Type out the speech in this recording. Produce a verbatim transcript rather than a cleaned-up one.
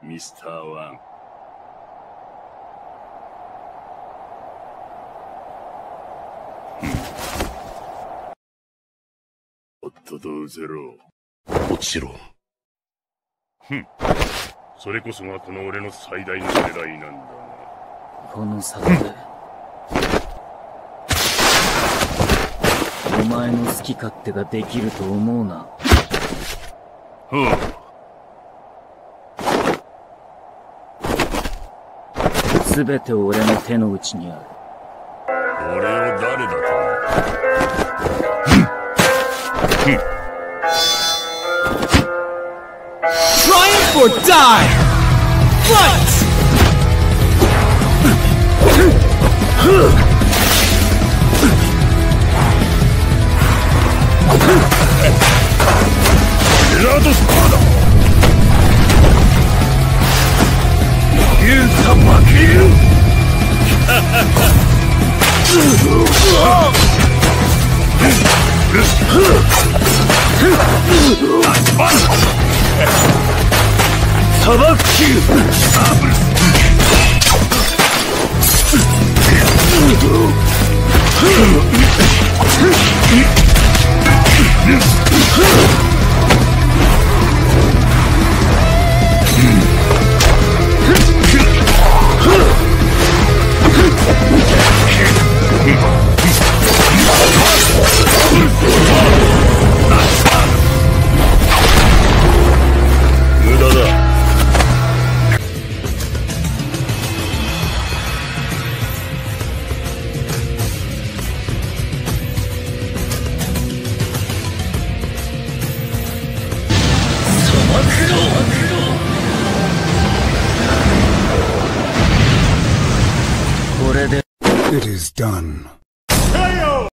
ミスターワン。おっとどうゼロ。 もちろん。 ふん。それこそがこの俺の最大の狙いなんだな。 この差でお前の好き勝手ができると思うな。 ほう。 すべて俺の手の内にある。 俺を誰だと思う。 Triumph or die! Fight! エラードスパーだ。ユータ負ける。砂漠級ダブル無駄だ。 これで It is done. K O!